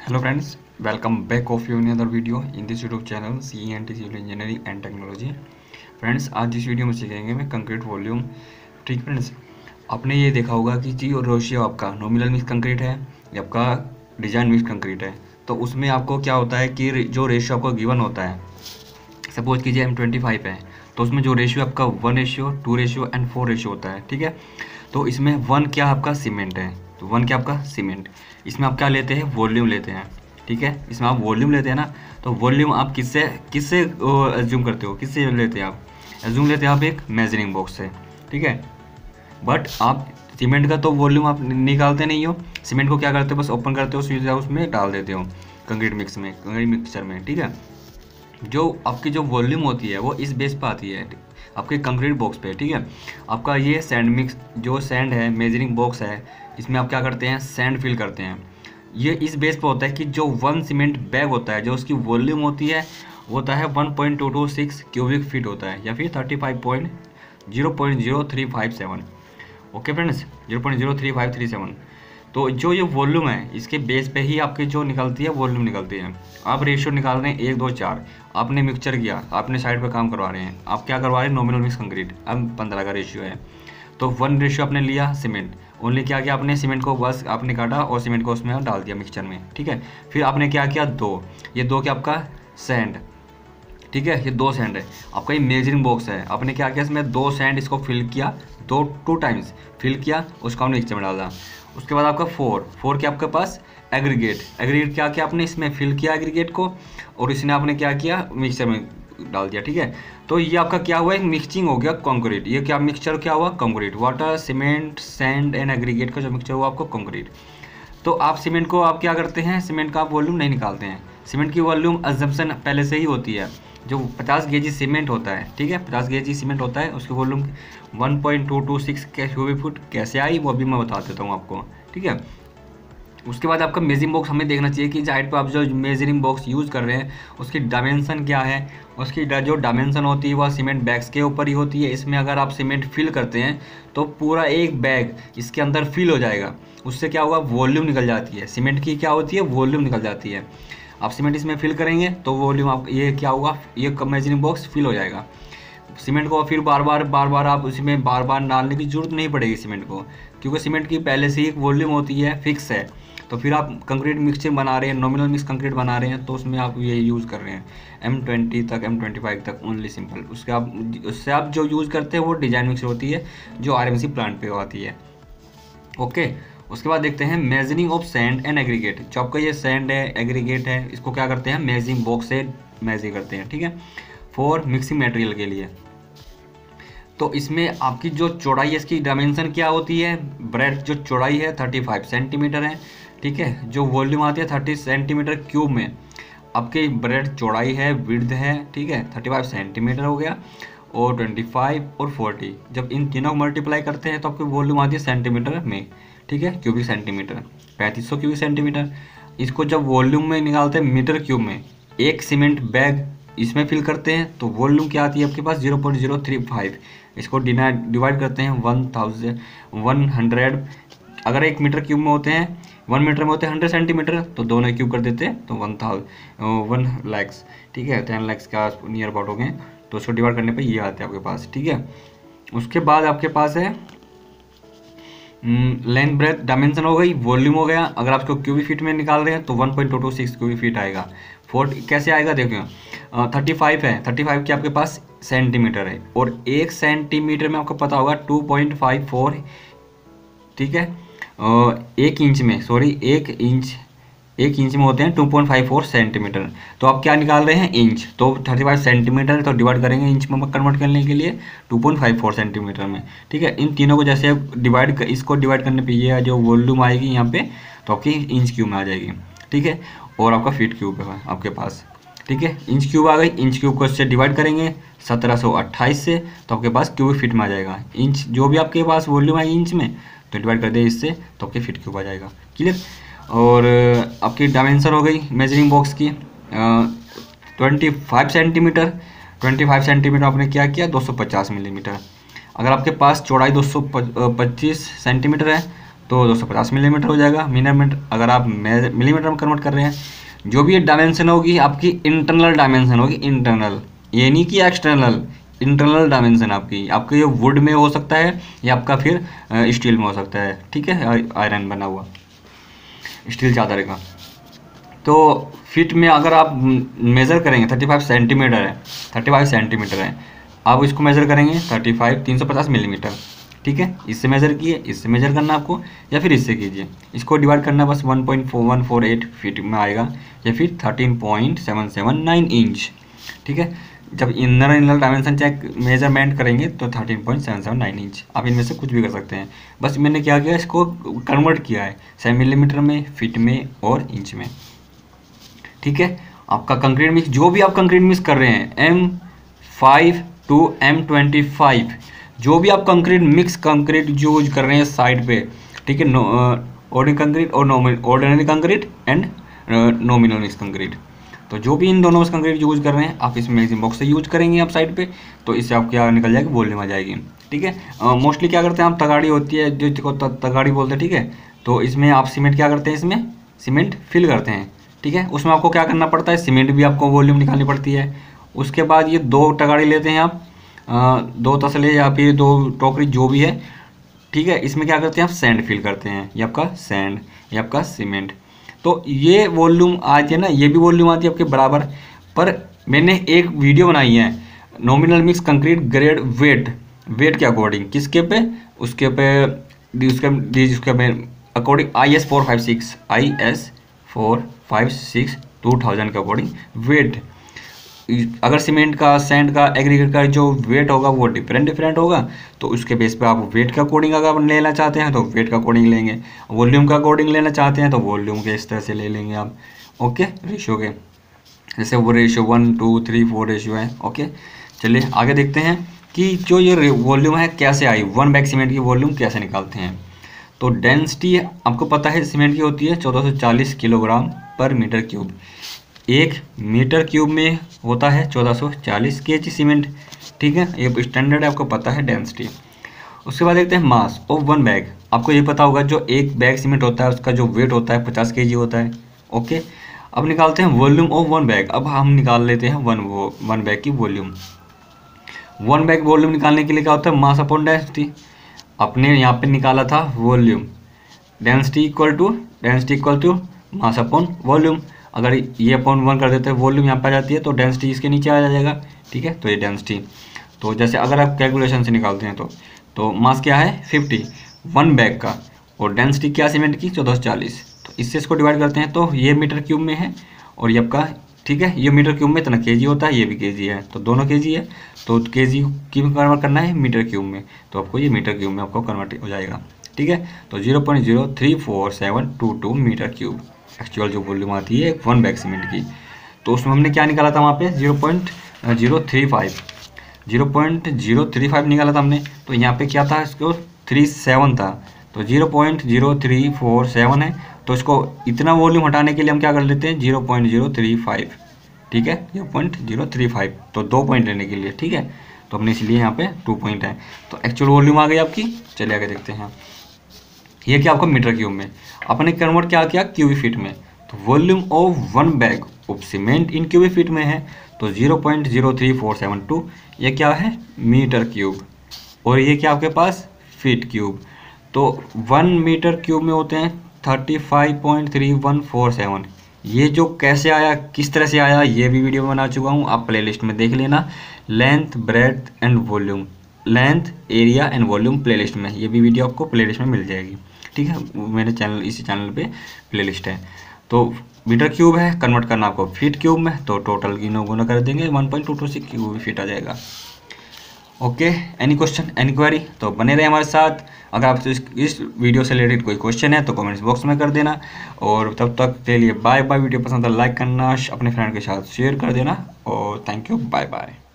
Hello friends, welcome back of you in another video in this YouTube channel CE&T Civil Engineering and Technology। Friends आज इस video में सीखेंगे मैं concrete volume. ठीक friends, आपने ये देखा होगा कि जी रेशियो आपका नॉमिनल मिक्स कंक्रीट है या आपका डिजाइन मिक्स कंक्रीट है, तो उसमें आपको क्या होता है कि जो रेशियो आपको गिवन होता है, सपोज कीजिए M25 है तो उसमें जो रेशियो आपका 1 रेशियो 2 रेशियो एंड 4 रेशियो होता है। ठीक है, तो इसमें 1 क्या आपका सीमेंट है, तो 1 क्या आपका सीमेंट। इसमें आप क्या लेते हैं, वॉल्यूम लेते हैं। ठीक है, इसमें आप वॉल्यूम लेते हैं ना, तो वॉल्यूम आप किससे किससे एज्यूम करते हो, किससे लेते हैं आप, एज्यूम लेते हैं आप एक मेजरिंग बॉक्स से। ठीक है, बट आप सीमेंट का तो वॉल्यूम आप निकालते नहीं हो, सीमेंट को क्या करते हो, बस ओपन करते हो, सीधा उसमें डाल देते हो कंक्रीट मिक्स में, कंक्रीट मिक्सचर में। ठीक है, जो आपकी जो वॉल्यूम होती है वो इस बेस पर आती है आपके कंक्रीट बॉक्स पे। ठीक है, आपका ये सैंड मिक्स जो सैंड है, मेजरिंग बॉक्स है, इसमें आप क्या करते हैं, सैंड फिल करते हैं। ये इस बेस पर होता है कि जो 1 सीमेंट बैग होता है, जो उसकी वॉल्यूम होती है वो होता है 1.226 क्यूबिक फीट होता है, या फिर 0.0357। Okay friends, 0.03537। तो जो ये वॉल्यूम है इसके बेस पे ही आपकी जो निकलती है वॉल्यूम निकलती है। आप रेशियो निकाल रहे हैं 1 2 4, आपने मिक्सचर किया, आपने साइड पे काम करवा रहे हैं, आप क्या करवा रहे हैं, नॉमिनल मिक्स कंक्रीट। अब 15 का रेशियो है तो 1 रेशियो आपने लिया सीमेंट, ओनली क्या किया आपने, सीमेंट को बस आपने काटा और सीमेंट को उसमें डाल दिया मिक्सचर में। ठीक है, फिर आपने क्या किया, 2, ये 2 क्या आपका सैंड। ठीक है, ये 2 सैंड है आपका, ये मेजरिंग बॉक्स है, आपने क्या किया, इसमें 2 सैंड इसको फिल किया, 2 टाइम्स फिल किया, उसको हमने मिक्सचर में डाला। उसके बाद आपका 4 के आपके पास एग्रीगेट क्या किया आपने, इसमें फिल किया एग्रीगेट को, और इसने आपने क्या किया, मिक्सचर में डाल दिया। ठीक है, तो ये आपका क्या हुआ, एक मिक्सिंग हो गया कंक्रीट। ये क्या मिक्सचर क्या हुआ, concrete, water cement sand and aggregate का जो मिक्सचर हुआ आपको कंक्रीट। तो आप सीमेंट को आप क्या करते हैं, सीमेंट का आप वॉल्यूम नहीं निकालते हैं, सीमेंट की वॉल्यूम अजम्पशन पहले से ही होती है। जो 50 गेजी सीमेंट होता है, ठीक है, 50 गेजी सीमेंट होता है, उसकी वॉल्यूम 1.226 क्यूबिक फुट कैसे आई वो अभी मैं बता देता हूँ आपको। ठीक है, उसके बाद आपका मेजरिंग बॉक्स हमें देखना चाहिए कि साइड पर आप जो मेजरिंग बॉक्स यूज़ कर रहे हैं उसकी डायमेंशन क्या है। उसकी जो डायमेंशन होती है वह सीमेंट बैग्स के ऊपर ही होती है। इसमें अगर आप सीमेंट फिल करते हैं तो पूरा एक बैग इसके अंदर फिल हो जाएगा, उससे क्या होगा, वॉल्यूम निकल जाती है। सीमेंट की क्या होती है, वॉल्यूम निकल जाती है। आप सीमेंट इसमें फिल करेंगे तो वॉल्यूम आप ये क्या होगा, ये मेजरिंग बॉक्स फिल हो जाएगा। सीमेंट को फिर बार बार आप उसमें बार बार डालने की जरूरत नहीं पड़ेगी सीमेंट को, क्योंकि सीमेंट की पहले से ही एक वॉल्यूम होती है, फिक्स है। तो फिर आप कंक्रीट मिक्सचर बना रहे हैं, नॉमिनल मिक्स कंक्रीट बना रहे हैं, तो उसमें आप ये यूज़ कर रहे हैं M20 तक, M25 तक ओनली सिंपल। उससे आप जो यूज़ करते हैं वो डिजाइन मिक्सर होती है जो RMC प्लांट पे आती है। ओके, उसके बाद देखते हैं measuring of sand and aggregate. जो आपका ये सैंड है, एग्रीगेट है, इसको क्या करते हैं, मेजरिंग बॉक्स से मेजर करते हैं। ठीक है, फॉर मिक्सिंग मटेरियल के लिए। तो इसमें आपकी जो चौड़ाई है, इसकी डायमेंशन क्या होती है, ब्रेड जो चौड़ाई है 35 सेंटीमीटर है। ठीक है, जो वॉल्यूम आती है 30 सेंटीमीटर क्यूब में, आपकी ब्रेड चौड़ाई है, विड्थ है, ठीक है, 35 सेंटीमीटर हो गया, और 25 और 40 जब इन तीनों को मल्टीप्लाई करते हैं तो आपकी वॉल्यूम आती है सेंटीमीटर में। ठीक है, क्यूबिक सेंटीमीटर 3500 क्यूबिक सेंटीमीटर। इसको जब वॉल्यूम में निकालते हैं मीटर क्यूब में, एक सीमेंट बैग इसमें फिल करते हैं तो वॉल्यूम क्या आती है आपके पास, 0.035। इसको डिवाइड करते हैं 100। अगर 1 मीटर क्यूब में होते हैं, 1 मीटर में होते हैं 100 सेंटीमीटर, तो दोनों क्यूब कर देते हैं तो 1 लाख। ठीक है, 10 लाख का नियर अबाउट हो गए, तो उसको डिवाइड करने पे ये आते हैं आपके पास। ठीक है, उसके बाद आपके पास है लेंथ ब्रेथ डायमेंशन हो गई, वॉल्यूम हो गया। अगर आप इसको क्यूबिक फीट में निकाल रहे हैं तो 1.226 क्यूबिक फीट आएगा। 40 कैसे आएगा, देखिए 35 है, 35 के आपके पास सेंटीमीटर है, और 1 सेंटीमीटर में आपको पता होगा 2.54। ठीक है, 1 इंच में, सॉरी 1 इंच में होते हैं 2.54 सेंटीमीटर। तो आप क्या निकाल रहे हैं, इंच, तो 35 सेंटीमीटर, तो डिवाइड करेंगे इंच में कन्वर्ट करने के लिए 2.54 सेंटीमीटर में। ठीक है, इन तीनों को जैसे इसको डिवाइड करने पे ये जो वॉल्यूम आएगी यहाँ पे, तो आपकी इंच क्यूब में आ जाएगी। ठीक है, और आपका फीट क्यूब है आपके पास। ठीक है, इंच क्यूब आ गई, इंच क्यूब को इससे डिवाइड करेंगे 1728 से, तो आपके पास क्यूबिक फीट में आ जाएगा। इंच जो भी आपके पास वॉल्यूम आएगी इंच में, तो डिवाइड कर दे इससे, तो आपके फीट क्यूब आ जाएगा। क्लियर, और आपकी डायमेंशन हो गई मेजरिंग बॉक्स की 25 सेंटीमीटर। 25 सेंटीमीटर आपने क्या किया, 250 मिलीमीटर। अगर आपके पास चौड़ाई 225 सेंटीमीटर है तो 250 मिलीमीटर हो जाएगा मिलीमीटर। अगर आप मिलीमीटर में कन्वर्ट कर रहे हैं, जो भी ये डायमेंशन होगी आपकी इंटरनल डायमेंशन होगी, इंटरनल, ये नहीं कि एक्सटर्नल, इंटरनल डायमेंशन आपकी। आपके ये वुड में हो सकता है या आपका फिर स्टील में हो सकता है, ठीक है, आयरन बना हुआ स्टील चादर का। तो फिट में अगर आप मेज़र करेंगे 35 सेंटीमीटर है, 35 सेंटीमीटर है, आप इसको मेज़र करेंगे 35 350 मिलीमीटर, ठीक है। इससे मेज़र किए, इससे मेज़र करना आपको, या फिर इससे कीजिए, इसको डिवाइड करना बस 1.4148 फीट में आएगा, या फिर 13.779 इंच, ठीक है। जब इनर डायमेंशन चेक मेजरमेंट करेंगे तो 13.779 इंच। आप इनमें से कुछ भी कर सकते हैं, बस मैंने क्या किया, इसको कन्वर्ट किया है सेंटीमीटर में, फीट में और इंच में, ठीक है। आपका कंक्रीट मिक्स, जो भी आप कंक्रीट मिक्स कर रहे हैं M5 to M25, जो भी आप कंक्रीट मिक्स कंक्रीट यूज कर रहे हैं साइड पे, ठीक है, ऑर्डिनरी कंक्रीट और ordinary concrete and nominal mix concrete, तो जो भी इन दोनों कंक्रीट यूज कर रहे हैं आप इसमें मैक्सिमम बॉक्स से यूज करेंगे आप साइड पे, तो इससे आप क्या निकल जाएगी, वॉल्यूम आ जाएगी, ठीक है। मोस्टली क्या करते हैं आप, तगाड़ी होती है जो तगाड़ी बोलते हैं, ठीक है। तो इसमें आप सीमेंट क्या करते हैं, इसमें सीमेंट फिल करते हैं, ठीक है। उसमें आपको क्या करना पड़ता है, सीमेंट भी आपको वॉल्यूम निकालनी पड़ती है। उसके बाद ये 2 तगाड़ी लेते हैं आप, 2 तसले या फिर 2 टोकरी जो भी है, ठीक है। इसमें क्या करते हैं आप, सैंड फिल करते हैं, ये आपका सैंड, ये आपका सीमेंट। तो ये वॉल्यूम आती है ना, ये भी वॉल्यूम आती है आपके बराबर। पर मैंने एक वीडियो बनाई है nominal mix concrete grade weight के अकॉर्डिंग, किसके पे, उसके पे उसके अकॉर्डिंग IS 456 2000 के अकॉर्डिंग वेट। अगर सीमेंट का, सैंड का, एग्रीगेट का जो वेट होगा वो डिफरेंट होगा, तो उसके बेस पे आप वेट के अकॉर्डिंग अगर आप लेना चाहते हैं तो वेट के अकॉर्डिंग लेंगे, वॉल्यूम के अकॉर्डिंग लेना चाहते हैं तो वॉल्यूम के इस तरह से ले लेंगे आप, ओके। रेशियो के जैसे वो रेशियो 1 2 3 4 रेशियो है, ओके। चलिए आगे देखते हैं कि जो ये वॉल्यूम है कैसे आई, 1 बैग सीमेंट की वॉल्यूम कैसे निकालते हैं। तो डेंसिटी आपको पता है सीमेंट की होती है 1440 किलोग्राम पर मीटर क्यूब। 1 मीटर क्यूब में होता है 1440 kg सीमेंट, ठीक है, ये स्टैंडर्ड है, आपको पता है डेंसिटी। उसके बाद देखते हैं मास ऑफ 1 बैग। आपको ये पता होगा जो 1 बैग सीमेंट होता है उसका जो वेट होता है 50 kg होता है, ओके। अब निकालते हैं वॉल्यूम ऑफ 1 बैग। अब हम निकाल लेते हैं 1 बैग की वॉल्यूम। 1 बैग वॉल्यूम निकालने के लिए क्या होता है, मास अपॉन डेंसिटी। अपने यहाँ पे निकाला था volume, density equal to mass upon volume. अगर ये अपॉन 1 कर देते हैं, वॉल्यूम यहाँ पे आ जाती है, तो डेंसिटी इसके नीचे आ जाएगा, ठीक है। तो ये डेंसिटी, तो जैसे अगर आप कैलकुलेशन से निकालते हैं तो मास क्या है 50 1 बैग का, और डेंसिटी क्या सीमेंट की 1440, तो इससे इसको डिवाइड करते हैं तो ये मीटर क्यूब में है और ये आपका, ठीक है, ये मीटर क्यूब में इतना kg होता है, ये भी kg है, तो दोनों kg है, तो kg की कन्वर्ट करना है मीटर क्यूब में, तो आपको ये मीटर क्यूब में आपको कन्वर्ट हो जाएगा, ठीक है। तो 0.03472 मीटर क्यूब एक्चुअल जो वॉल्यूम आती है 1 बैग सीमेंट की। तो उसमें हमने क्या निकाला था वहाँ पे 0.035 निकाला था हमने, तो यहाँ पे क्या था, इसको 37 था, तो 0.0347 है, तो इसको इतना वॉल्यूम हटाने के लिए हम क्या कर लेते हैं 0.035, ठीक है, 0.035, तो 2 पॉइंट लेने के लिए, ठीक है, तो हमने इसलिए यहाँ पे 2 पॉइंट है, तो एक्चुअल वॉल्यूम आ गई आपकी। चलिए आगे देखते हैं, ये क्या आपका मीटर क्यूब में, अपने कन्वर्ट क्या किया क्यूबिक फीट में, तो volume of 1 bag of cement in cubic feet में है, तो 0.03472 ये क्या है मीटर क्यूब, और ये क्या आपके पास फीट क्यूब। तो 1 मीटर क्यूब में होते हैं 35.3147। ये जो कैसे आया, किस तरह से आया, ये भी वीडियो बना चुका हूँ, आप प्लेलिस्ट में देख लेना, length breadth and volume, length area and volume playlist में, ये भी वीडियो आपको प्लेलिस्ट में मिल जाएगी, ठीक है, मेरे चैनल, इसी चैनल पे प्लेलिस्ट है। तो मीटर क्यूब है, कन्वर्ट करना आपको फीट क्यूब में, तो टोटल गुना कर देंगे 1.226 क्यूब फीट आ जाएगा, okay. Any question, any query, तो बने रहे हमारे साथ। अगर आपसे इस वीडियो से रिलेटेड कोई क्वेश्चन है तो कमेंट्स बॉक्स में कर देना, और तब तक के लिए बाय बाय। वीडियो पसंद है लाइक करना, अपने फ्रेंड के साथ शेयर कर देना, और थैंक यू, बाय बाय।